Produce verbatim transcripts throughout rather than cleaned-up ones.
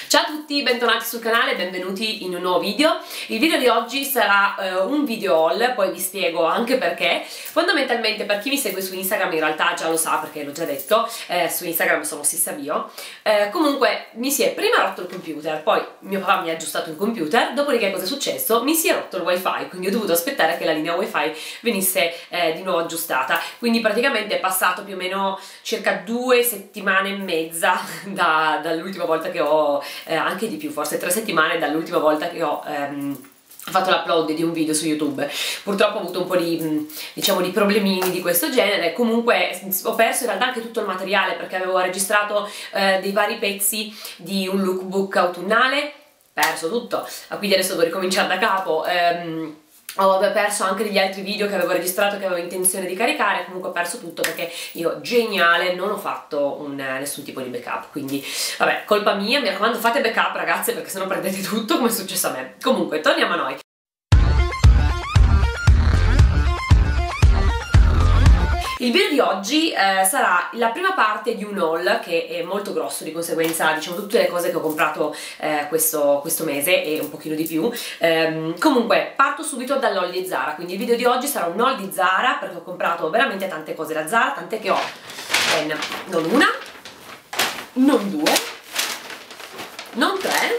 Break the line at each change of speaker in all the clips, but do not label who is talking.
Ciao a tutti, bentornati sul canale e benvenuti in un nuovo video. Il video di oggi sarà uh, un video haul, poi vi spiego anche perché. Fondamentalmente, per chi mi segue su Instagram in realtà già lo sa perché l'ho già detto, eh, su Instagram sono Sissavio. Eh, comunque mi si è prima rotto il computer, poi mio papà mi ha aggiustato il computer, dopodiché cosa è successo? Mi si è rotto il wifi, quindi ho dovuto aspettare che la linea wifi venisse eh, di nuovo aggiustata. Quindi praticamente è passato più o meno circa due settimane e mezza da, dall'ultima volta che ho Eh, anche di più, forse tre settimane dall'ultima volta che ho ehm, fatto l'upload di un video su YouTube. Purtroppo ho avuto un po' di, diciamo, di problemini di questo genere. Comunque ho perso in realtà anche tutto il materiale perché avevo registrato eh, dei vari pezzi di un lookbook autunnale, perso tutto, quindi adesso devo ricominciare da capo. ehm, Ho perso anche degli altri video che avevo registrato, che avevo intenzione di caricare. Comunque ho perso tutto perché io, geniale, non ho fatto un, nessun tipo di backup. Quindi, vabbè, colpa mia, mi raccomando, fate backup ragazze, perché sennò prendete tutto come è successo a me. Comunque, torniamo a noi. Il video di oggi eh, sarà la prima parte di un haul che è molto grosso, di conseguenza diciamo tutte le cose che ho comprato eh, questo, questo mese e un pochino di più. Ehm, comunque parto subito dall'haul di Zara, quindi il video di oggi sarà un haul di Zara perché ho comprato veramente tante cose da Zara, tant'è che ho ben non una, non due, non tre,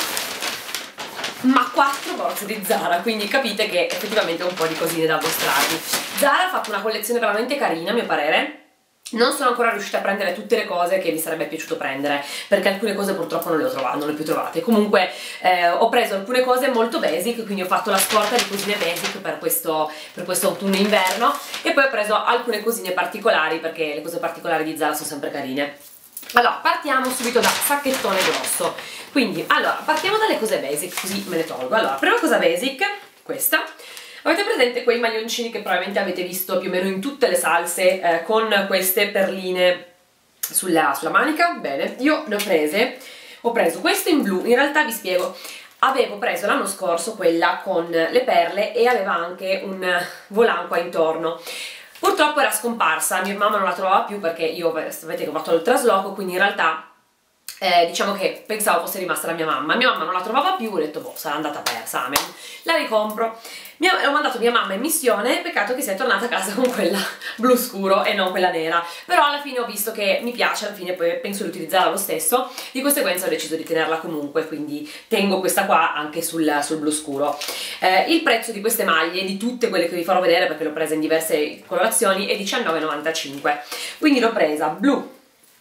ma quattro borse di Zara, quindi capite che effettivamente ho un po' di cosine da mostrarvi. Zara ha fatto una collezione veramente carina a mio parere. Non sono ancora riuscita a prendere tutte le cose che mi sarebbe piaciuto prendere, perché alcune cose purtroppo non le ho trovate, non le ho più trovate. Comunque eh, ho preso alcune cose molto basic, quindi ho fatto la scorta di cosine basic per questo, per questo autunno e inverno, e poi ho preso alcune cosine particolari, perché le cose particolari di Zara sono sempre carine. Allora, partiamo subito da sacchettone grosso. Quindi, allora, partiamo dalle cose basic, così me le tolgo. Allora, prima cosa basic, questa. Avete presente quei maglioncini che probabilmente avete visto più o meno in tutte le salse, eh, con queste perline sulla, sulla manica? Bene, io ne ho prese, ho preso questo in blu, in realtà vi spiego. Avevo preso l'anno scorso quella con le perle e aveva anche un volant qua intorno. Purtroppo era scomparsa, mia mamma non la trovava più perché io, sapete che ho fatto il trasloco, quindi in realtà eh, diciamo che pensavo fosse rimasta la mia mamma. Mia mamma non la trovava più, ho detto boh, sarà andata persa, amen. La ricompro. Mi ha, ho mandato mia mamma in missione, peccato che sia tornata a casa con quella blu scuro e non quella nera, però alla fine ho visto che mi piace, alla fine poi penso di utilizzarla lo stesso, di conseguenza ho deciso di tenerla comunque, quindi tengo questa qua anche sul, sul blu scuro. Eh, il prezzo di queste maglie, di tutte quelle che vi farò vedere perché l'ho presa in diverse colorazioni, è diciannove e novantacinque, quindi l'ho presa blu.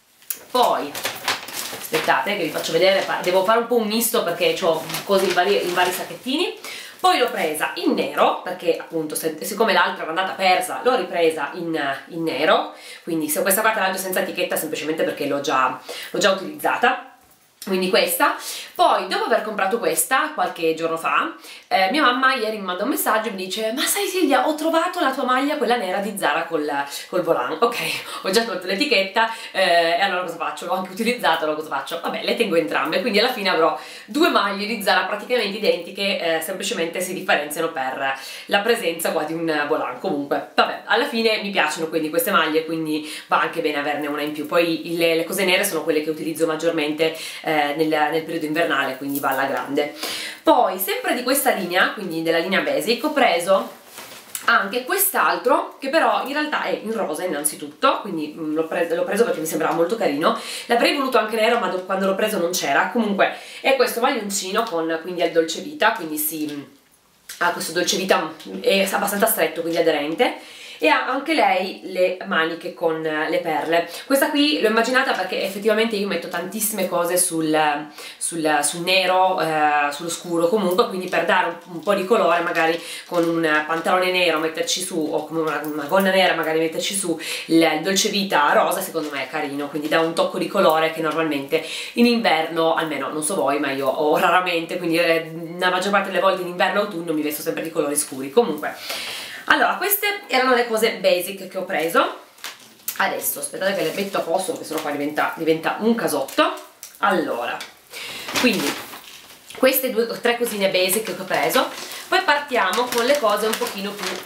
Poi aspettate che vi faccio vedere, devo fare un po' un misto perché ho cose in vari, in vari sacchettini. Poi l'ho presa in nero perché appunto siccome l'altra era andata persa l'ho ripresa in, in nero, quindi se questa qua tra l'altro senza etichetta semplicemente perché l'ho già, l'ho già utilizzata. Quindi questa. Poi dopo aver comprato questa qualche giorno fa, eh, mia mamma ieri mi manda un messaggio e mi dice: ma sai Silvia, ho trovato la tua maglia, quella nera di Zara col, col volant. Ok, ho già tolto l'etichetta, eh, e allora cosa faccio? L'ho anche utilizzata, allora cosa faccio? Vabbè, le tengo entrambe, quindi alla fine avrò due maglie di Zara praticamente identiche, eh, semplicemente si differenziano per la presenza qua di un volant. Comunque, vabbè, alla fine mi piacciono quindi queste maglie, quindi va anche bene averne una in più. Poi le, le cose nere sono quelle che utilizzo maggiormente eh, Nel, nel periodo invernale, quindi va alla grande. Poi sempre di questa linea, quindi della linea basic, ho preso anche quest'altro che però in realtà è in rosa innanzitutto, quindi l'ho preso, preso perché mi sembrava molto carino. L'avrei voluto anche nero ma quando l'ho preso non c'era. Comunque è questo maglioncino con quindi al dolce vita, quindi si ha questo dolce vita, è abbastanza stretto quindi aderente, e ha anche lei le maniche con le perle. Questa qui l'ho immaginata perché effettivamente io metto tantissime cose sul, sul, sul nero, eh, sullo scuro comunque, quindi per dare un, un po' di colore magari con un pantalone nero metterci su, o come una, una gonna nera magari metterci su il, il dolce vita rosa, secondo me è carino, quindi dà un tocco di colore che normalmente in inverno, almeno non so voi ma io ho raramente, quindi eh, la maggior parte delle volte in inverno e autunno mi vesto sempre di colori scuri. Comunque, allora, queste erano le cose basic che ho preso. Adesso aspettate che le metto a posto perché sennò qua diventa, diventa un casotto. Allora, quindi queste due o tre cosine basic che ho preso. Poi partiamo con le cose un pochino più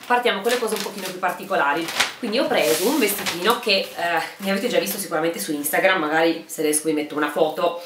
partiamo con le cose un pochino più particolari. Quindi ho preso un vestitino che eh, mi avete già visto sicuramente su Instagram, magari se riesco vi metto una foto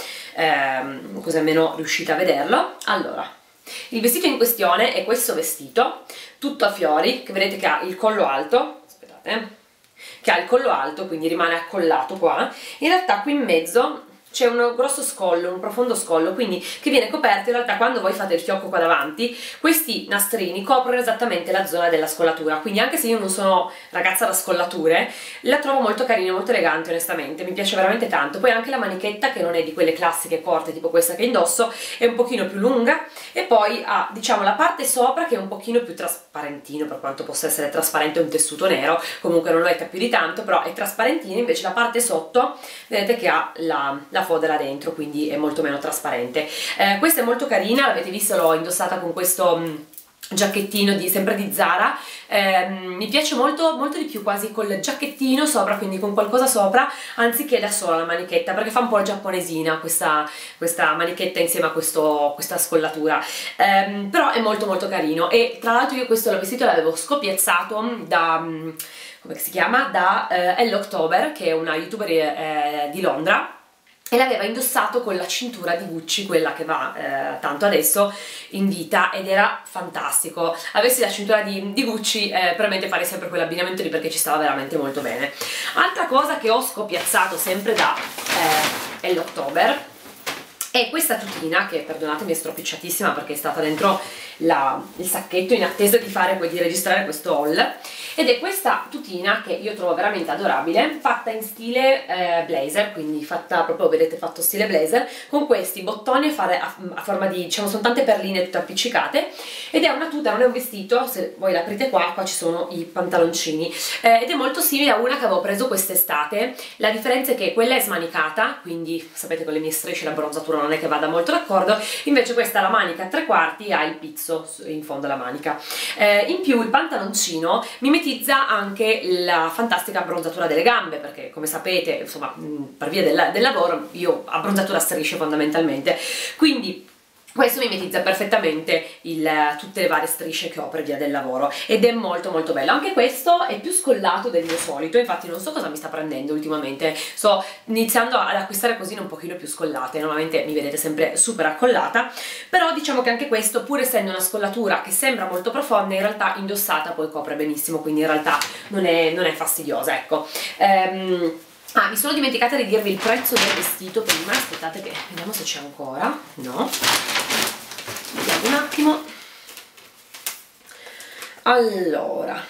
ehm, così almeno riuscite a vederlo. Allora, il vestito in questione è questo vestito tutto a fiori, che vedete che ha il collo alto, aspettate, eh, che ha il collo alto, quindi rimane accollato qua. In realtà qui in mezzo c'è un grosso scollo, un profondo scollo, quindi che viene coperto. In realtà quando voi fate il fiocco qua davanti, questi nastrini coprono esattamente la zona della scollatura, quindi anche se io non sono ragazza da scollature, la trovo molto carina, molto elegante onestamente, mi piace veramente tanto. Poi anche la manichetta, che non è di quelle classiche corte tipo questa che indosso, è un pochino più lunga, e poi ha, diciamo, la parte sopra che è un pochino più trasparentino, per quanto possa essere trasparente un tessuto nero, comunque non lo è più di tanto, però è trasparentino. Invece la parte sotto vedete che ha la, la fodera dentro, quindi è molto meno trasparente. Eh, questa è molto carina, l'avete visto, l'ho indossata con questo mh, giacchettino di, sempre di Zara. Eh, mi piace molto, molto di più quasi col giacchettino sopra, quindi con qualcosa sopra, anziché da sola la manichetta, perché fa un po' giapponesina questa, questa manichetta insieme a questo, questa scollatura. Eh, però è molto molto carino, e tra l'altro io questo vestito l'avevo scopiazzato da... come si chiama? Da eh, Elle October, che è una youtuber eh, di Londra, e l'aveva indossato con la cintura di Gucci, quella che va eh, tanto adesso in vita, ed era fantastico. Avessi la cintura di, di Gucci, eh, probabilmente farei sempre quell'abbinamento lì, perché ci stava veramente molto bene. Altra cosa che ho scopiazzato sempre da eh, Elle October è questa tutina, che perdonatemi è stropicciatissima perché è stata dentro la, il sacchetto in attesa di fare, di registrare questo haul, ed è questa tutina che io trovo veramente adorabile, fatta in stile eh, blazer, quindi fatta proprio, vedete, fatto stile blazer, con questi bottoni a, fare, a, a forma di, diciamo, sono tante perline tutte appiccicate, ed è una tuta, non è un vestito. Se voi l'aprite qua, qua ci sono i pantaloncini, eh, ed è molto simile a una che avevo preso quest'estate. La differenza è che quella è smanicata, quindi sapete, con le mie strisce la bronzatura non è che vada molto d'accordo, invece questa, la manica a tre quarti, ha il pizzo in fondo alla manica. Eh, in più il pantaloncino mimetizza anche la fantastica abbronzatura delle gambe, perché come sapete, insomma, per via del, del lavoro io abbronzatura a strisce fondamentalmente, quindi questo mimetizza perfettamente il, tutte le varie strisce che ho per via del lavoro, ed è molto molto bello. Anche questo è più scollato del mio solito, infatti non so cosa mi sta prendendo ultimamente, sto iniziando ad acquistare cosine un pochino più scollate. Normalmente mi vedete sempre super accollata, però diciamo che anche questo, pur essendo una scollatura che sembra molto profonda, in realtà indossata poi copre benissimo, quindi in realtà non è, non è fastidiosa, ecco. Ehm, Ah, mi sono dimenticata di dirvi il prezzo del vestito prima, aspettate che vediamo se c'è ancora. No, vediamo un attimo. Allora,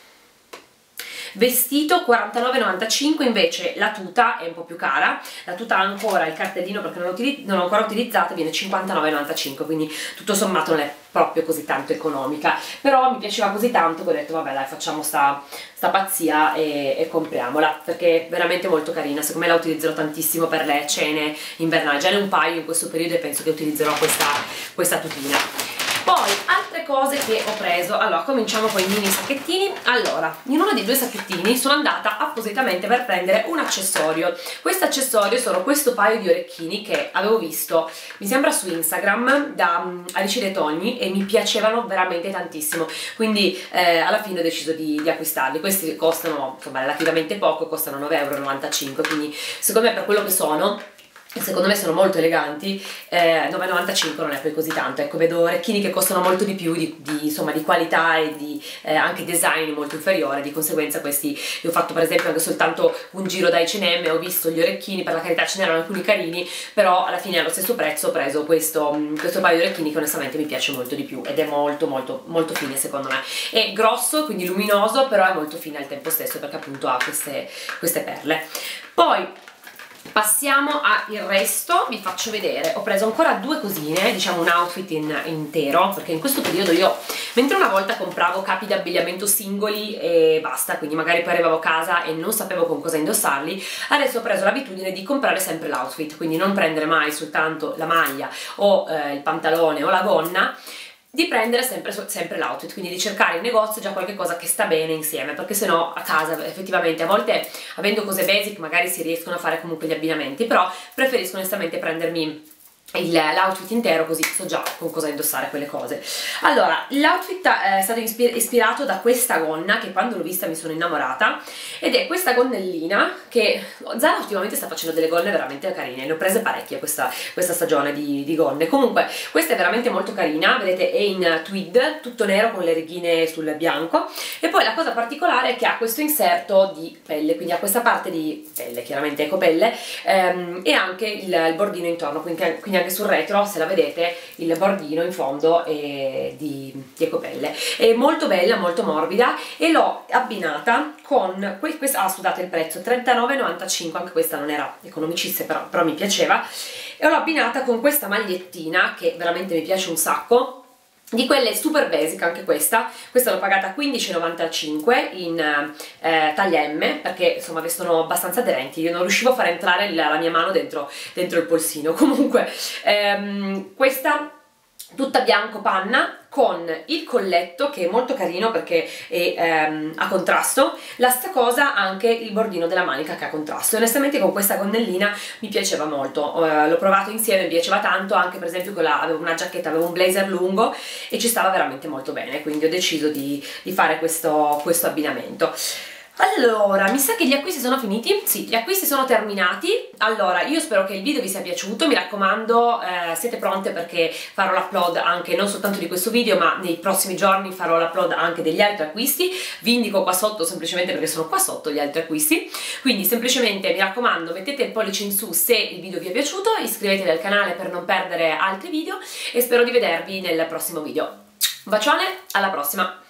vestito quarantanove e novantacinque, invece la tuta è un po' più cara, la tuta ha ancora il cartellino perché non l'ho ancora utilizzata, viene cinquantanove e novantacinque, quindi tutto sommato non è proprio così tanto economica, però mi piaceva così tanto che ho detto vabbè dai, facciamo sta, sta pazzia e, e compriamola, perché è veramente molto carina. Secondo me la utilizzerò tantissimo per le cene invernali, già ne ho un paio in questo periodo, e penso che utilizzerò questa, questa tutina. Poi altre cose che ho preso, allora cominciamo con i mini sacchettini. Allora, in uno dei due sacchettini sono andata appositamente per prendere un accessorio. Questo accessorio sono questo paio di orecchini che avevo visto, mi sembra su Instagram, da um, Alice De Togni, e mi piacevano veramente tantissimo, quindi eh, alla fine ho deciso di, di acquistarli. Questi costano, insomma, relativamente poco, costano nove e novantacinque euro, quindi secondo me per quello che sono, secondo me sono molto eleganti. eh, nove e novantacinque non è poi così tanto, ecco. Vedo orecchini che costano molto di più, di, di, insomma, di qualità e di eh, anche design molto inferiore, di conseguenza questi, io ho fatto per esempio anche soltanto un giro da acca e emme, ho visto gli orecchini, per la carità ce n'erano alcuni carini, però alla fine allo stesso prezzo ho preso questo, questo paio di orecchini che onestamente mi piace molto di più, ed è molto molto molto fine secondo me. È grosso, quindi luminoso, però è molto fine al tempo stesso, perché appunto ha queste, queste perle. Poi passiamo al resto, vi faccio vedere. Ho preso ancora due cosine, diciamo un outfit in, intero, perché in questo periodo io, mentre una volta compravo capi di abbigliamento singoli e basta, quindi magari poi arrivavo a casa e non sapevo con cosa indossarli, adesso ho preso l'abitudine di comprare sempre l'outfit, quindi non prendere mai soltanto la maglia o eh, il pantalone o la gonna, di prendere sempre, sempre l'outfit, quindi di cercare in negozio già qualche cosa che sta bene insieme, perché sennò a casa effettivamente a volte, avendo cose basic, magari si riescono a fare comunque gli abbinamenti, però preferisco onestamente prendermi l'outfit intero, così so già con cosa indossare quelle cose. Allora, l'outfit è stato ispirato da questa gonna che quando l'ho vista mi sono innamorata, ed è questa gonnellina che Zara ultimamente sta facendo delle gonne veramente carine, ne ho prese parecchie questa, questa stagione di, di gonne. Comunque questa è veramente molto carina, vedete è in tweed, tutto nero con le righine sul bianco, e poi la cosa particolare è che ha questo inserto di pelle, quindi ha questa parte di pelle, chiaramente ecopelle, ehm, e anche il, il bordino intorno, quindi, quindi anche sul retro, se la vedete, il bordino in fondo è di, di ecopelle. È molto bella, molto morbida, e l'ho abbinata con questa, ah scusate il prezzo, trentanove e novantacinque, anche questa non era economicissima, però, però mi piaceva, e l'ho abbinata con questa magliettina che veramente mi piace un sacco, di quelle super basic anche questa. Questa l'ho pagata quindici e novantacinque in eh, taglia M, perché insomma vestono abbastanza aderenti, io non riuscivo a far entrare la, la mia mano dentro, dentro il polsino. Comunque ehm, questa tutta bianco panna con il colletto che è molto carino perché è ehm, a contrasto, la sta cosa anche il bordino della manica che ha contrasto, e onestamente con questa gonnellina mi piaceva molto, uh, l'ho provato insieme, mi piaceva tanto, anche per esempio con la, avevo una giacchetta, avevo un blazer lungo e ci stava veramente molto bene, quindi ho deciso di, di fare questo, questo abbinamento. Allora, mi sa che gli acquisti sono finiti? Sì, gli acquisti sono terminati. Allora, io spero che il video vi sia piaciuto, mi raccomando, eh, siete pronte perché farò l'upload anche non soltanto di questo video, ma nei prossimi giorni farò l'upload anche degli altri acquisti. Vi indico qua sotto semplicemente perché sono qua sotto gli altri acquisti, quindi semplicemente mi raccomando, mettete il pollice in su se il video vi è piaciuto, iscrivetevi al canale per non perdere altri video e spero di vedervi nel prossimo video. Un bacione, alla prossima!